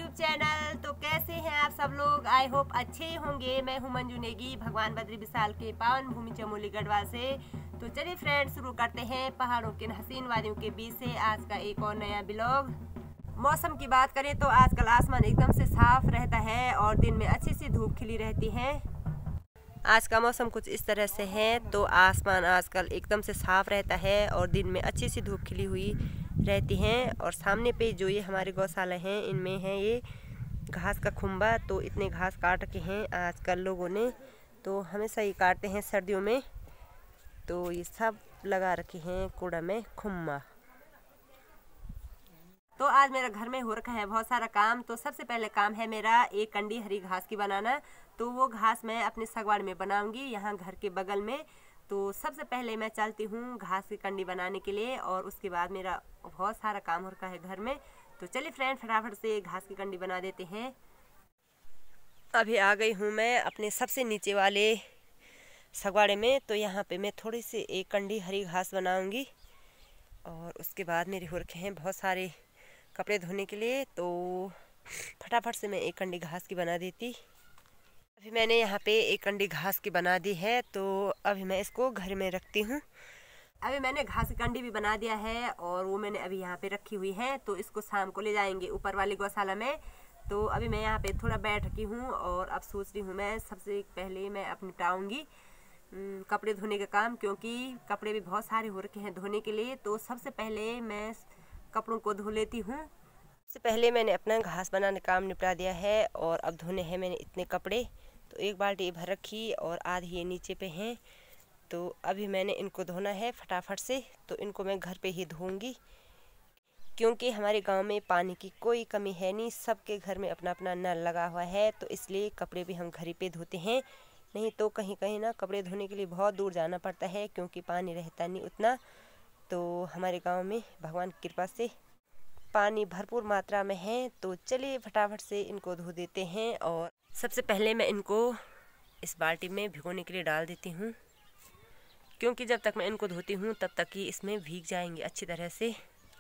YouTube channel. तो कैसे हैं आप सब लोग? आई होप अच्छे होंगे। मैं हूं मंजू नेगी, भगवान बद्री विशाल के पावन भूमि चमोली गढ़वाल से। तो चलिए फ्रेंड्स, शुरू करते हैं पहाड़ों के हसीन वादियों के बीच से आज का एक और नया ब्लॉग। मौसम की बात करें तो आजकल आसमान एकदम से साफ रहता है और दिन में अच्छी सी धूप खिली रहती है। आज का मौसम कुछ इस तरह से है। तो आसमान आजकल एकदम से साफ रहता है और दिन में अच्छी सी धूप खिली हुई रहती हैं। और सामने पे जो ये हमारे गौशाला हैं, इनमें है ये घास का खुम्बा। तो इतने घास काट के हैं आजकल लोगों ने, तो हमेशा ये काटते हैं सर्दियों में। तो ये सब लगा रखे हैं कूड़ा में खुम्बा। तो आज मेरा घर में हो रखा है बहुत सारा काम। तो सबसे पहले काम है मेरा एक कंडी हरी घास की बनाना। तो वो घास मैं अपने सगवाड़ में बनाऊंगी, यहाँ घर के बगल में। तो सबसे पहले मैं चलती हूँ घास की कंडी बनाने के लिए और उसके बाद मेरा बहुत सारा काम हो रखा है घर में। तो चलिए फ्रेंड, फटाफट से घास की कंडी बना देते हैं। अभी आ गई हूँ मैं अपने सबसे नीचे वाले सगवाड़े में। तो यहाँ पे मैं थोड़ी सी एक कंडी हरी घास बनाऊंगी और उसके बाद मेरे हो रखे हैं बहुत सारे कपड़े धोने के लिए। तो फटाफट से मैं एक कंडी घास की बना देती। अभी मैंने यहाँ पे एक कंडी घास की बना दी है। तो अभी मैं इसको घर में रखती हूँ। अभी मैंने घास की कंडी भी बना दिया है और वो मैंने अभी यहाँ पे रखी हुई है। तो इसको शाम को ले जाएंगे ऊपर वाली गौशाला में। तो अभी मैं यहाँ पे थोड़ा बैठ रखी हूँ और अब सोच रही हूँ मैं सबसे पहले मैं अब निपटाऊँगी कपड़े धोने का काम, क्योंकि कपड़े भी बहुत सारे हो रखे हैं धोने के लिए। तो सबसे पहले मैं कपड़ों को धो लेती हूँ। सबसे पहले मैंने अपना घास बनाने का काम निपटा दिया है और अब धोने हैं मैंने इतने कपड़े। तो एक बाल्टी भर रखी और आधी ये नीचे पे हैं। तो अभी मैंने इनको धोना है फटाफट से। तो इनको मैं घर पे ही धोऊंगी, क्योंकि हमारे गांव में पानी की कोई कमी है नहीं, सबके घर में अपना अपना नल लगा हुआ है। तो इसलिए कपड़े भी हम घर ही पे धोते हैं, नहीं तो कहीं कहीं ना कपड़े धोने के लिए बहुत दूर जाना पड़ता है, क्योंकि पानी रहता नहीं उतना। तो हमारे गाँव में भगवान की कृपा से पानी भरपूर मात्रा में है। तो चलिए फटाफट से इनको धो देते हैं। और सबसे पहले मैं इनको इस बाल्टी में भिगोने के लिए डाल देती हूँ, क्योंकि जब तक मैं इनको धोती हूँ तब तक ही इसमें भीग जाएंगे अच्छी तरह से।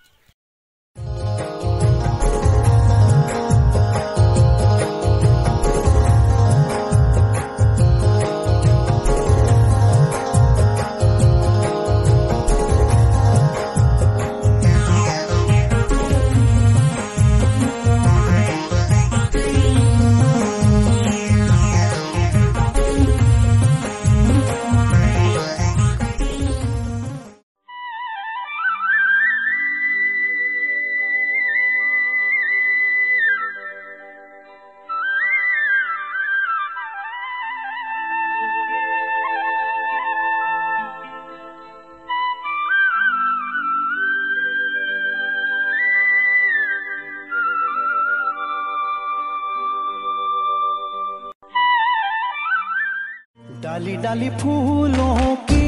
डाली डाली फूलों की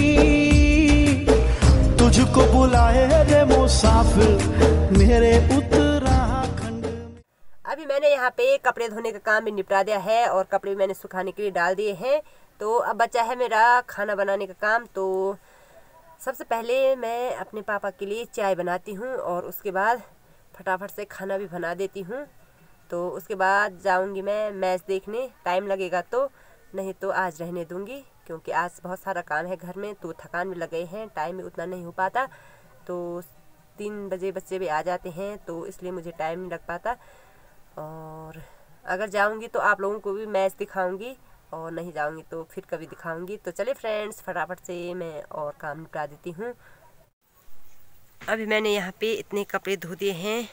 तुझको बुलाए रे मुसाफिर मेरे उत्तराखंड। अभी मैंने यहाँ पे कपड़े धोने का काम भी निपटा दिया है और कपड़े मैंने सुखाने के लिए डाल दिए हैं। तो अब बचा है मेरा खाना बनाने का काम। तो सबसे पहले मैं अपने पापा के लिए चाय बनाती हूँ और उसके बाद फटाफट से खाना भी बना देती हूँ। तो उसके बाद जाऊँगी मैं मैच देखने। टाइम लगेगा तो, नहीं तो आज रहने दूंगी, क्योंकि आज बहुत सारा काम है घर में। तो थकान भी लगे हैं, टाइम भी उतना नहीं हो पाता। तो 3 बजे बच्चे भी आ जाते हैं, तो इसलिए मुझे टाइम नहीं लग पाता। और अगर जाऊंगी तो आप लोगों को भी मैच दिखाऊंगी, और नहीं जाऊंगी तो फिर कभी दिखाऊंगी। तो चलिए फ्रेंड्स, फटाफट से मैं और काम निपटा देती हूँ। अभी मैंने यहाँ पे इतने कपड़े धो दिए हैं।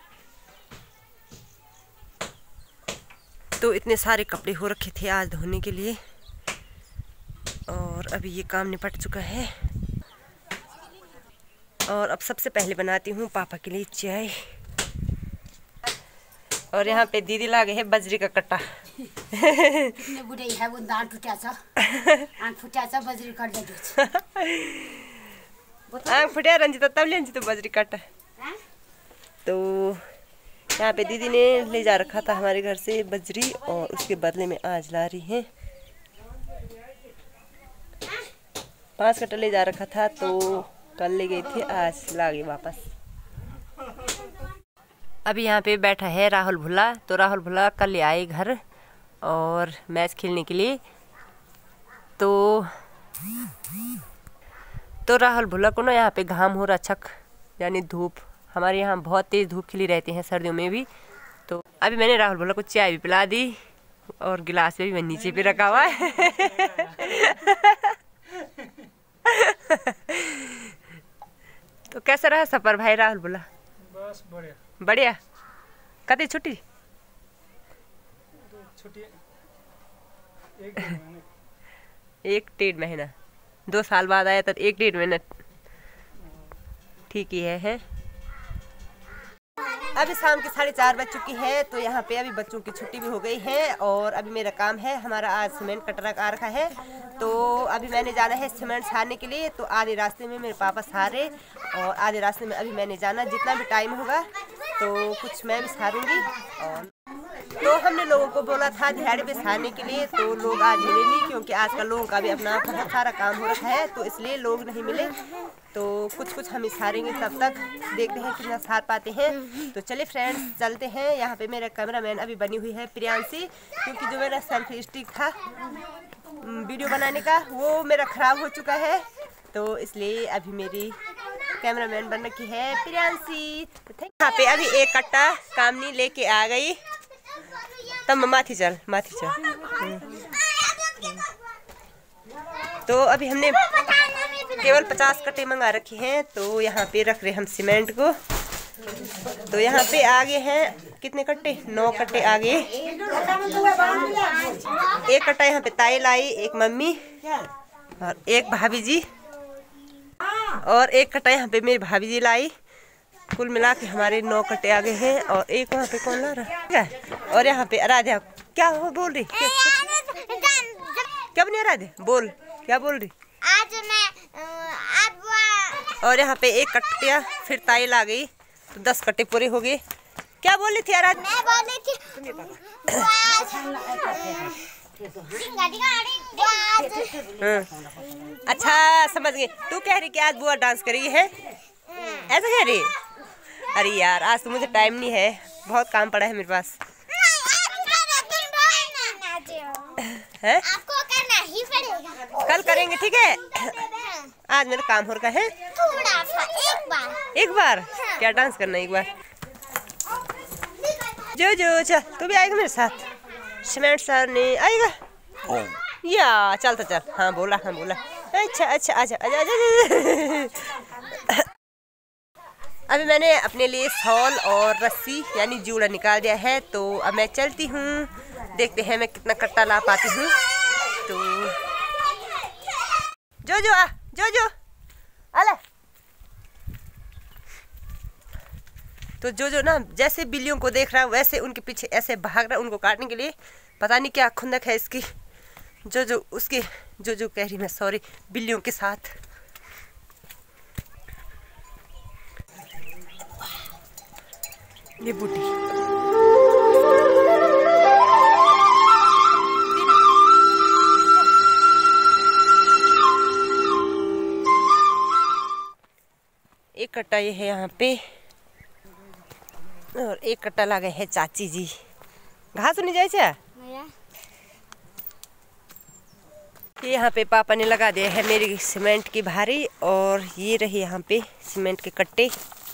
तो इतने सारे कपड़े हो रखे थे आज धोने के लिए और अभी ये काम निपट चुका है। और अब सबसे पहले बनाती हूँ पापा के लिए चाय। और यहाँ पे दीदी लागे है बजरी का कट्टा। कितने बुढ़े है वो, दांत फुटा सा आंख फुटा सा बजरी काट दे। आंख फुटा रंजिता तब ले तो बजरी कट्टा। तो यहाँ पे दीदी ने ले जा रखा था हमारे घर से बजरी और उसके बदले में आज ला रही हैं। 5 कट्टा ले जा रखा था, तो कल ले गए थे, आज ला गए वापस। अभी यहाँ पे बैठा है राहुल भुल्ला। तो राहुल भुल्ला कल आए घर और मैच खेलने के लिए। तो राहुल भुल्ला को ना यहाँ पे घाम हो रहा छक, यानी धूप। हमारे यहाँ बहुत तेज़ धूप खिली रहती है सर्दियों में भी। तो अभी मैंने राहुल भुल्ला को चाय भी पिला दी और गिलास भी मैं नीचे पे रखा हुआ है। तो कैसा रहा सफर भाई राहुल भुल्ला? बस बढ़िया बढ़िया। कभी छुट्टी? छुट्टी एक 1.5 महीना। 2 साल बाद आया तो 1.5 महीना ठीक ही है। अभी शाम के 4:30 बज चुकी है। तो यहाँ पे अभी बच्चों की छुट्टी भी हो गई है और अभी मेरा काम है, हमारा आज सीमेंट कटरा का रखा है। तो अभी मैंने जाना है सीमेंट सारने के लिए। तो आधे रास्ते में मेरे पापा सारे और आधे रास्ते में अभी मैंने जाना। जितना भी टाइम होगा तो कुछ मैं भी सारूंगी। और तो हमने लोगों को बोला था दिहाड़ी पे सारने के लिए, तो लोग आज मिले नहीं क्योंकि आजकल लोगों का भी अपना बहुत सारा काम हो रखा है, तो इसलिए लोग नहीं मिले। तो कुछ हम सारेंगे, तब तक देखते हैं कितना सार पाते हैं। तो चलिए फ्रेंड्स चलते हैं। यहाँ पे मेरा कैमरामैन अभी बनी हुई है प्रियांशी, क्योंकि जो मेरा सेल्फी स्टिक था वीडियो बनाने का वो मेरा ख़राब हो चुका है, तो इसलिए अभी मेरी कैमरामैन बन रखी है प्रियांशी। यहाँ पे अभी एक कट्टा कामनी लेके आ गई। तब माथी चल। तो अभी हमने केवल 50 कट्टे मंगा रखे हैं। तो यहाँ पे रख रहे हम सीमेंट को। तो यहाँ पे आगे हैं कितने कट्टे? 9 कट्टे आगे। एक कट्टा यहाँ पे ताई लाई, एक मम्मी और एक भाभी जी, और एक कट्टा यहाँ पे मेरी भाभी जी लाई। कुल मिला के हमारे 9 कट्टे आगे हैं। और एक वहाँ पे कौन ला रहा है? और यहाँ पे आराध्या क्या हो बोल रही? क्या बनी आराध्या? बोल क्या बोल रही? और यहाँ पे एक कट्टिया फिर ताई ला गई, तो 10 कट्टे पूरे हो गए। क्या बोल रही थी आराध्या? मैं बोल रही थी अच्छा समझ गई। तू कह रही कि आज बुआ डांस करेगी है, ऐसा कह रही? अरे यार आज तो मुझे टाइम नहीं है, बहुत काम पड़ा है मेरे पास। है? आपको करना ही पड़ेगा। कल करेंगे ठीक है। आज मेरा काम हो रहा है थोड़ा सा। एक बार हाँ। क्या डांस करना एक बार? जो चल तू भी आएगा मेरे साथ सीमेंट सर ने आएगा या चल तो चल। हाँ बोला अच्छा आजा। अभी मैंने अपने लिए शॉल और रस्सी यानी जूड़ा निकाल दिया है। तो अब मैं चलती हूँ, देखते हैं मैं कितना कट्टा ला पाती हूँ। तो जो अले तो जो ना जैसे बिल्लियों को देख रहा है वैसे उनके पीछे ऐसे भाग रहा है उनको काटने के लिए। पता नहीं क्या खुंदक है इसकी। जो उसके जो कह रही मैं सॉरी बिल्लियों के साथ। ये बूटी एक कट्टा ये है यहाँ पे और एक कट्टा ला गए है चाची जी। घास नहीं जाए छा? ये यहाँ पे पापा ने लगा दिया है मेरी सीमेंट की भारी। और ये रही यहाँ पे सीमेंट के कट्टे।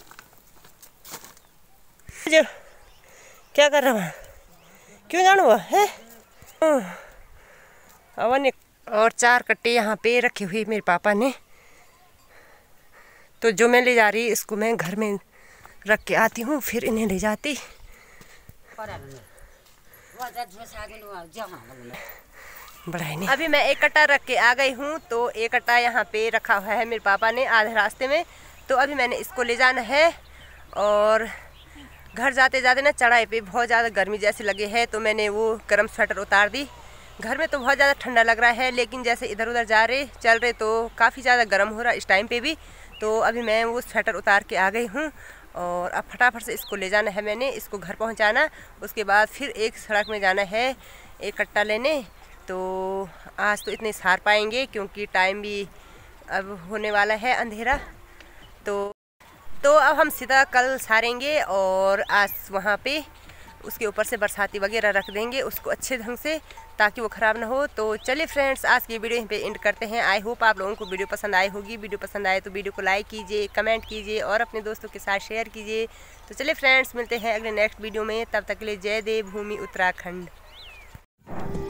जो क्या कर रहा हूँ? क्यों जाना हुआ है? और 4 कट्टे यहाँ पे रखे हुए मेरे पापा ने। तो जो मैं ले जा रही इसको मैं घर में रख के आती हूँ, फिर इन्हें ले जाती। बढ़ाई नहीं। अभी मैं एक कट्टा रख के आ गई हूँ। तो एक कट्टा यहाँ पे रखा हुआ है मेरे पापा ने आधे रास्ते में। तो अभी मैंने इसको ले जाना है। और घर जाते जाते ना चढ़ाई पे बहुत ज़्यादा गर्मी जैसी लगी है, तो मैंने वो गर्म स्वेटर उतार दी। घर में तो बहुत ज़्यादा ठंडा लग रहा है, लेकिन जैसे इधर उधर चल रहे तो काफ़ी ज़्यादा गर्म हो रहा है इस टाइम पे भी। तो अभी मैं वो स्वेटर उतार के आ गई हूँ और अब फटाफट से इसको ले जाना है मैंने, इसको घर पहुँचाना। उसके बाद फिर एक सड़क में जाना है एक कट्टा लेने। तो आज तो इतने सार पाएंगे क्योंकि टाइम भी अब होने वाला है अंधेरा। तो तो अब हम सीधा कल सारेंगे और आज वहाँ पे उसके ऊपर से बरसाती वगैरह रख देंगे उसको अच्छे ढंग से, ताकि वो ख़राब ना हो। तो चलिए फ्रेंड्स, आज की वीडियो यहीं पे एंड करते हैं। आई होप आप लोगों को वीडियो पसंद आई होगी। वीडियो पसंद आए तो वीडियो को लाइक कीजिए, कमेंट कीजिए और अपने दोस्तों के साथ शेयर कीजिए। तो चलिए फ्रेंड्स, मिलते हैं अगले नेक्स्ट वीडियो में। तब तक के लिए जय देवभूमि उत्तराखंड।